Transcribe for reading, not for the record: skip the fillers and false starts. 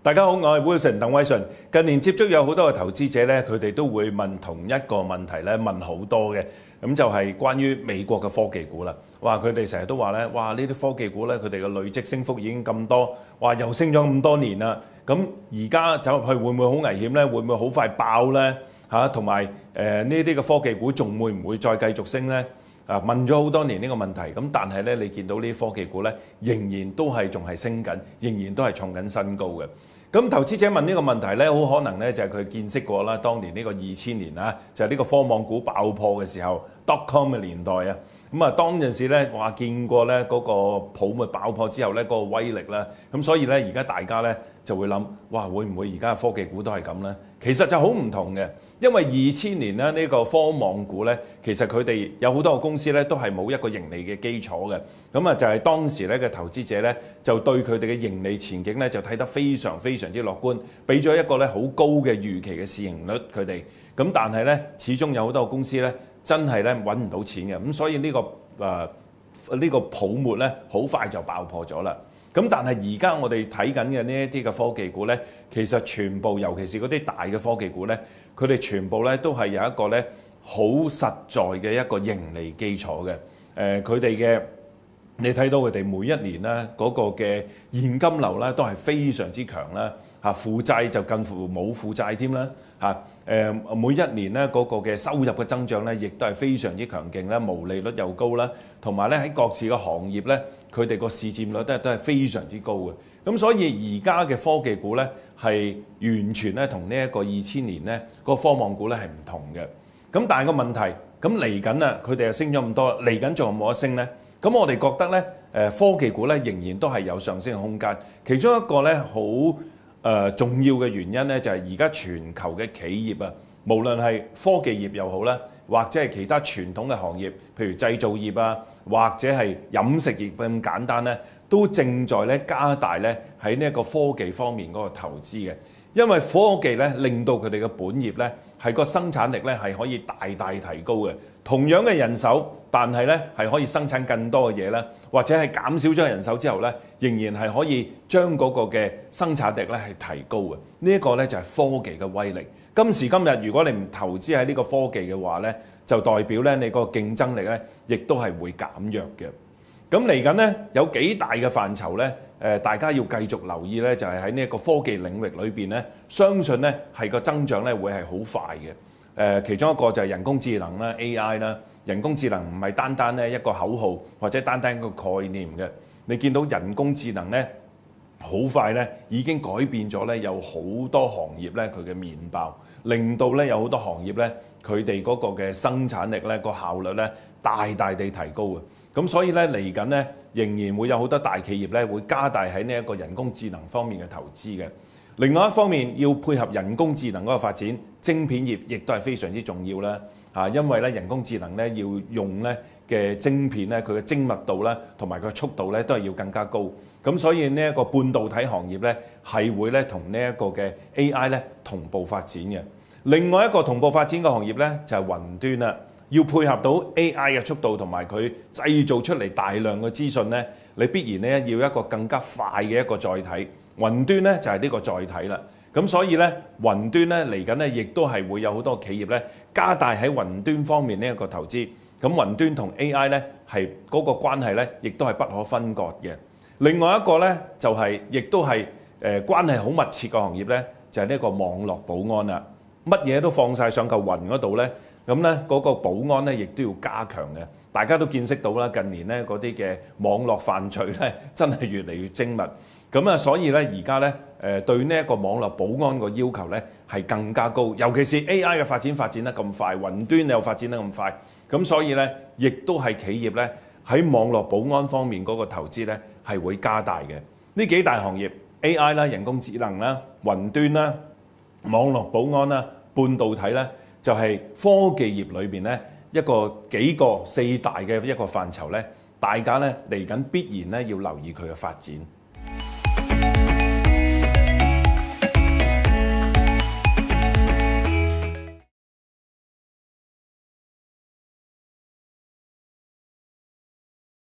大家好，我係 Wilson 鄧偉順。近年接觸有好多嘅投資者咧，佢哋都會問同一個問題咧，問好多嘅。咁就係關於美國嘅科技股啦。哇，佢哋成日都話咧，哇呢啲科技股咧，佢哋嘅累積升幅已經咁多，哇又升咗咁多年啦。咁而家走入去會唔會好危險咧？會唔會好快爆咧？同埋呢啲嘅科技股仲會唔會再繼續升咧？問咗好多年呢個問題，咁但係咧，你見到呢啲科技股咧，仍然都係仲係升緊，仍然都係創緊新高嘅。咁投資者問呢個問題咧，好可能咧就係佢見識過啦，當年呢個2000年啊，就係呢個科網股爆破嘅時候 .com 嘅年代啊。咁啊，當陣時咧話見過咧嗰個泡沫爆破之後咧嗰個威力啦。咁所以咧而家大家咧就會諗，哇會唔會而家嘅科技股都係咁咧？其實就好唔同嘅，因為2000年咧呢個科網股咧，其實佢哋有好多個公司咧都係冇一個盈利嘅基礎嘅。咁啊就係當時咧嘅投資者咧就對佢哋嘅盈利前景咧就睇得非常之樂觀，俾咗一個咧好高嘅預期嘅市盈率佢哋。咁但係咧始終有好多個公司咧真係咧揾唔到錢嘅，咁所以呢個泡沫咧好快就爆破咗啦。咁但係而家我哋睇緊嘅呢一啲嘅科技股咧，其實全部尤其是嗰啲大嘅科技股咧，佢哋全部咧都係有一個咧好實在嘅一個盈利基礎嘅。佢哋嘅你睇到佢哋每一年咧嗰個嘅現金流咧都係非常之強啦。負債就近乎冇負債添啦。每一年咧嗰個嘅收入嘅增長咧，亦都係非常之強勁啦，毛利率又高啦，同埋咧喺各自嘅行業咧，佢哋個市佔率都係非常之高嘅。咁所以而家嘅科技股咧係完全咧同呢一個2000年咧個科網股咧係唔同嘅。咁但係個問題，咁嚟緊啊，佢哋又升咗咁多，嚟緊仲有冇得升咧？咁我哋覺得咧，科技股咧仍然都係有上升嘅空間。其中一個咧好重要嘅原因咧，就係而家全球嘅企業啊，無論係科技業又好啦，或者係其他傳統嘅行業，譬如製造業啊，或者係飲食業咁簡單咧，都正在咧加大咧喺呢一個科技方面嗰個投資嘅。因為科技咧令到佢哋嘅本業咧係個生產力咧係可以大大提高嘅。同樣嘅人手，但係咧係可以生產更多嘅嘢啦，或者係減少咗人手之後咧，仍然係可以將嗰個嘅生產力咧係提高嘅。呢一個咧就係科技嘅威力。今時今日，如果你唔投資喺呢個科技嘅話咧，就代表咧你個競爭力咧亦都係會減弱嘅。咁嚟緊咧有幾大嘅範疇咧，大家要繼續留意咧，就係喺呢一個科技領域裏邊咧，相信咧係個增長咧會係好快嘅。其中一個就係人工智能啦 ，AI 啦。人工智能唔係單單咧一個口號或者單單一個概念嘅。你見到人工智能咧好快咧已經改變咗咧有好多行業咧佢嘅面貌，令到咧有好多行業咧佢哋嗰個嘅生產力咧個效率咧大大地提高嘅。咁所以咧嚟緊咧仍然會有好多大企業咧會加大喺呢一個人工智能方面嘅投資嘅。另外一方面要配合人工智能嗰個發展，晶片業亦都係非常之重要啦。因為咧人工智能咧要用咧嘅晶片咧，佢嘅精密度咧同埋佢嘅速度咧都係要更加高。咁所以呢一個半導體行業咧係會咧同呢一個嘅 AI 咧同步發展嘅。另外一個同步發展嘅行業咧就係雲端啦。要配合到 AI 嘅速度同埋佢製造出嚟大量嘅資訊咧，你必然咧要一個更加快嘅一個載體。雲端咧就係呢個載體啦。咁所以咧雲端咧嚟緊咧亦都係會有好多企業咧加大喺雲端方面呢一個投資。咁雲端同 AI 咧係嗰個關係咧亦都係不可分割嘅。另外一個咧就係亦都係關係好密切嘅行業咧，就係呢個網絡保安啦。乜嘢都放晒上嚿雲嗰度咧。咁咧嗰個保安咧，亦都要加強嘅。大家都見識到啦，近年咧嗰啲嘅網絡犯罪咧，真係越嚟越精密。咁啊，所以咧而家咧對呢一個網絡保安個要求咧係更加高。尤其是 AI 嘅發展得咁快，雲端又發展得咁快，咁所以咧亦都係企業咧喺網絡保安方面嗰個投資咧係會加大嘅。呢幾大行業 AI 啦、人工智能啦、雲端啦、網絡保安啦、半導體啦。就係科技業裏邊咧幾個四大嘅一個範疇咧，大家咧嚟緊必然咧要留意佢嘅發展。